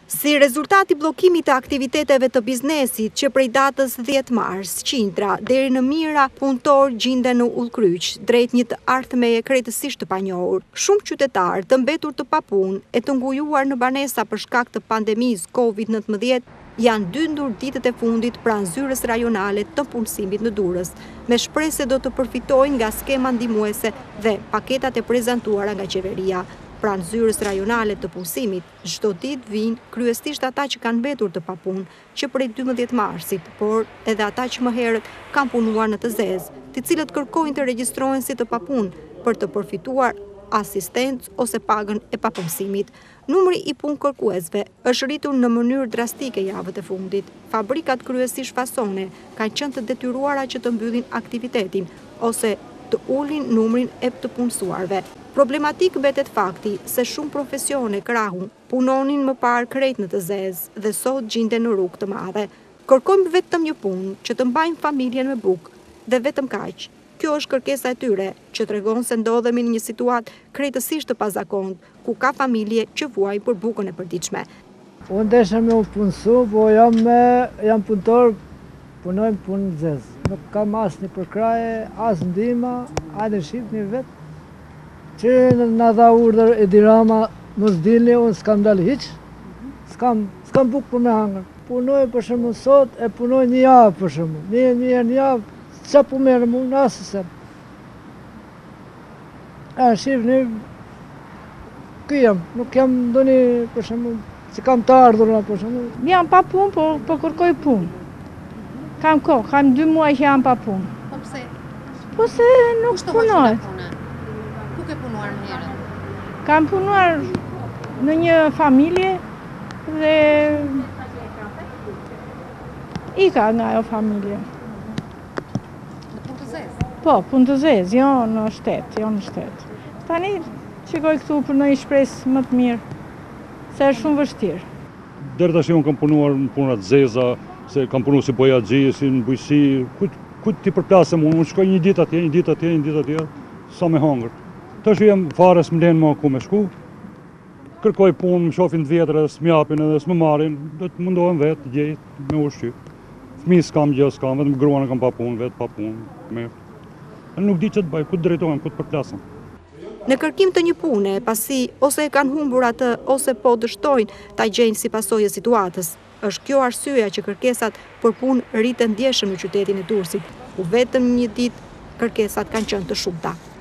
Si rezultati bllokimit të aktiviteteve të biznesit që prej datës 10 mars, Qindra deri në Mira punëtor gjenden në Ullkryq, drejt një të ardhmeje krejtësisht të panjohur, shumë qytetarë të mbetur të papunë e të ngujuar në banesa për shkak të pandemisë COVID-19 janë dyndur ditët e fundit pranë zyrës rajonale të punësimit në Durrës, me shpresë se do të përfitojnë nga skema ndihmuese dhe paketat e prezantuara nga qeveria. Pranë zyrës rajonale të punësimit, çdo ditë vijnë kryesisht ata që kanë mbetur të papunë, që prej 12 marsit, por edhe ata që më herët kanë punuar në të zezë, të cilët kërkojnë të regjistrohen si të papunë për të përfituar asistencë ose pagën e papunësimit. Numri i punë kërkuesve është rritur në mënyrë drastike javët e fundit. Fabrikat kryesisht fasone kanë qenë të detyruara që të mbyllin aktivitetin ose të ulin numrin e të punësuarve. Problematik mbetet fakti se shumë profesione krahun punonin më parë krejt në të zezë dhe sot gjenden në rrugë të madhe. Kërkojmë vetëm një punë që të mbajnë familjen me bukë dhe vetëm kaq. Kjo është kërkesa e tyre, që tregon se ndodhemi në një situatë krejtësisht të pazakontë, ku ka familje që vuajnë për bukën e përditshme. Unë desha me u punësu, po jam punëtor, punojmë punë në zezë. Nuk kam asnjë përkraje, as ndihmë, hajde shihni vetë. Që në dha urdhër Edi Rama, mos dilni, unë s'kam dalë hiç, s'kam bukë për me hangër. Punoj për shembull sot, e punoj një javë për shembull, një javë, qa po merrem unë, asësem. Shifni, ky jam, nuk jam ndonjë për shembull, që kam të ardhurna për shembull. Jam pa punë, po kërkoj punë. Kam kohë, kam 2 muaj që jam pa punë. Po pse? Po se nuk punoj. Ku ke punuar më herët? Kam punuar në një familje dhe ika nga ajo familje. Në punë të zezë? Po, punë të zezë, jo në shtet. Tani shikoj këtu për në një shpresë më të mirë, se është shumë vështirë. Deri tash unë kam punuar në puna të zeza, se kam punuar si bojaxhi, si në bujqësi, ku ti përplasem unë shkoj një ditë atje, sa me hangër. Tash jam fare s'mlen më ku me shku. Kërkoj punë, më shohin të vjetra, s'mjapin edhe s'më marrin, do të mundohem vetë, gjej me ushqy. Fëmijë s'kam gjë, vetëm gruan kam pa punë, vetë pa punë. Nuk di ç'të bëj, ku të drejtohem, ku të përplasem. Në kërkim të një pune, pasi ose e kanë humbur atë ose po dështojnë ta gjejnë si pasojë e situatës, është kjo arsyeja që kërkesat për punë rriten ndjeshëm në qytetin e Durrësit, ku vetëm një ditë kërkesat kanë qenë të shumta.